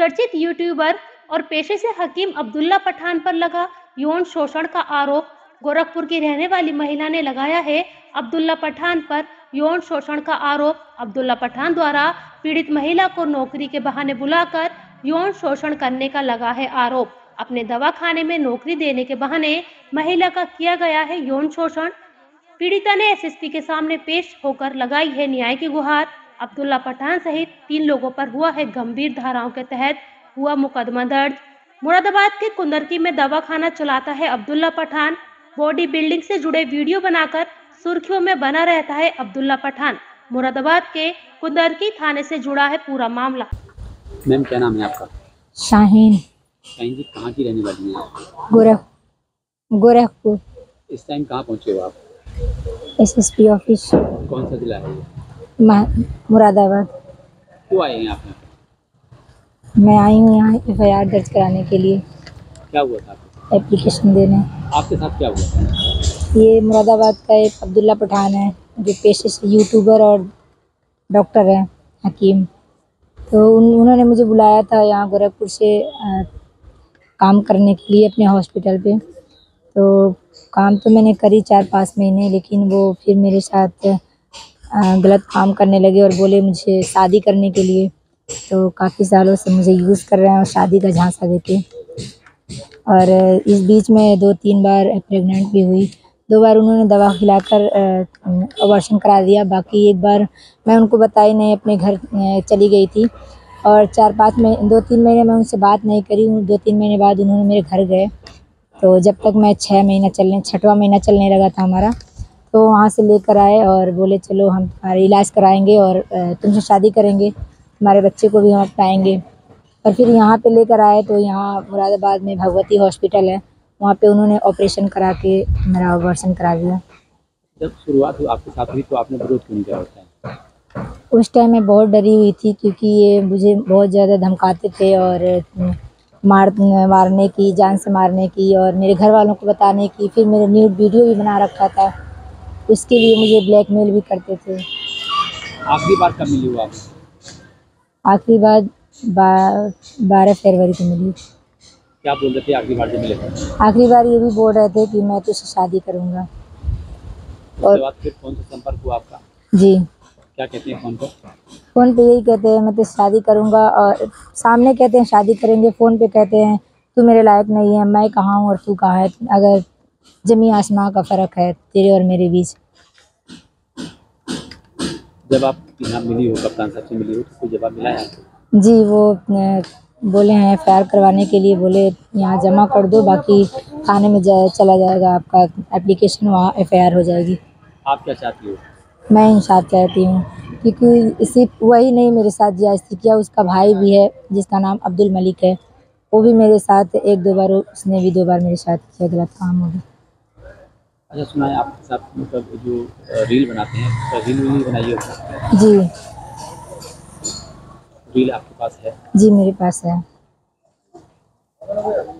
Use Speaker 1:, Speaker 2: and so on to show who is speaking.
Speaker 1: चर्चित यूट्यूबर और पेशे से हकीम अब्दुल्ला पठान पर लगा यौन शोषण का आरोप। गोरखपुर की रहने वाली महिला ने लगाया है अब्दुल्ला पठान पर यौन शोषण का आरोप। अब्दुल्ला पठान द्वारा पीड़ित महिला को नौकरी के बहाने बुलाकर यौन शोषण करने का लगा है आरोप। अपने दवाखाने में नौकरी देने के बहाने महिला का किया गया है यौन शोषण। पीड़िता ने एसएसपी के सामने पेश होकर लगाई है न्याय की गुहार। अब्दुल्ला पठान सहित 3 लोगों पर हुआ है गंभीर धाराओं के तहत हुआ मुकदमा दर्ज। मुरादाबाद के कुंदरकी में दवाखाना चलाता है अब्दुल्ला पठान। बॉडी बिल्डिंग से जुड़े वीडियो बनाकर सुर्खियों में बना रहता है अब्दुल्ला पठान। मुरादाबाद के कुंदरकी थाने से जुड़ा है पूरा मामला।
Speaker 2: मैम क्या नाम है आपका?
Speaker 3: शाहीन।
Speaker 2: शाहीन जी कहाँ की रहने वाली हैं आप?
Speaker 3: गोरखपुर।
Speaker 2: इस टाइम कहाँ पहुँचे हो आप?
Speaker 3: SSP office.
Speaker 2: कौन सा जिला है ये?
Speaker 3: मुरादाबाद।
Speaker 2: क्यों आए हैं आप यहाँ?
Speaker 3: मैं आई हूँ यहाँ एफआईआर दर्ज कराने के लिए।
Speaker 2: क्या हुआ था आपको?
Speaker 3: एप्लीकेशन देने।
Speaker 2: आपके साथ क्या हुआ था?
Speaker 3: ये मुरादाबाद का एक अब्दुल्ला पठान है जो पेशे से यूट्यूबर और डॉक्टर है, हकीम। तो उन्होंने मुझे बुलाया था यहाँ गोरखपुर से काम करने के लिए अपने हॉस्पिटल पे। तो काम तो मैंने करी 4-5 महीने, लेकिन वो फिर मेरे साथ गलत काम करने लगे और बोले मुझे शादी करने के लिए। तो काफ़ी सालों से मुझे यूज़ कर रहे हैं और शादी का झांसा देके। और इस बीच में 2-3 बार प्रेग्नेंट भी हुई। 2 बार उन्होंने दवा खिलाकर अबॉर्शन करा दिया। बाकी एक बार मैं उनको बताई नहीं, अपने घर चली गई थी। और 2-3 महीने मैं उनसे बात नहीं करी। 2-3 महीने बाद उन्होंने मेरे घर गए। तो जब तक मैं 6वां महीना चलने लगा था हमारा, तो वहाँ से लेकर आए और बोले चलो हम तुम्हारा इलाज कराएंगे और तुमसे शादी करेंगे, तुम्हारे बच्चे को भी हम अपनाएंगे। और फिर यहाँ पे लेकर आए तो यहाँ मुरादाबाद में भगवती हॉस्पिटल है, वहाँ पे उन्होंने ऑपरेशन करा के मेरा अबॉर्शन करा दिया।
Speaker 2: जब शुरुआत आपके साथ हुई तो आपने विरोध क्यों नहीं किया होता?
Speaker 3: उस टाइम मैं बहुत डरी हुई थी क्योंकि ये मुझे बहुत ज़्यादा धमकाते थे और मारने की, जान से मारने की और मेरे घर वालों को बताने की। फिर मेरे न्यूड वीडियो भी बना रखा था, उसके लिए मुझे ब्लैकमेल भी करते थे।
Speaker 2: आखिरी बार कब मिली हुआ आपसे?
Speaker 3: आखिरी बार 12 फरवरी को मिली।
Speaker 2: क्या बोल रहे थे आखिरी बार जब मिले थे?
Speaker 3: आखिरी बार ये भी बोल रहे थे कि मैं तुझसे शादी करूँगा।
Speaker 2: उसके बाद फिर फोन से संपर्क हुआ आपका?
Speaker 3: जी।
Speaker 2: क्या कहते हैं फोन पर?
Speaker 3: फ़ोन पे यही कहते हैं मैं तुझसे शादी करूँगा, और सामने कहते हैं शादी करेंगे, फ़ोन पे कहते हैं तू मेरे लायक नहीं है, मैं कहाँ हूँ और तू कहाँ है, अगर ज़मीन आसमां का फ़र्क है तेरे और मेरे बीच।
Speaker 2: जब आप यहाँ मिली हो, कप्तान साहब से मिली हो, तो कोई जवाब मिला है आपको?
Speaker 3: जी, वो बोले हैं एफआईआर करवाने के लिए, बोले यहाँ जमा कर दो, बाकी थाने में चला जाएगा आपका एप्लीकेशन, वहाँ एफआईआर हो जाएगी।
Speaker 2: आप क्या चाहती हो?
Speaker 3: मैं इंसाफ चाहती हूँ क्योंकि सिर्फ वही नहीं मेरे साथ ज्यादती किया, उसका भाई भी है जिसका नाम अब्दुल मलिक है, वो भी मेरे साथ 1-2 बार, उसने भी 2 बार मेरे साथ किया गलत काम हो गया।
Speaker 2: अच्छा सुना है आपके साथ मतलब जो रील बनाते हैं, तो रील भी बनाई हो?
Speaker 3: जी।
Speaker 2: रील आपके पास है?
Speaker 3: जी मेरे पास है।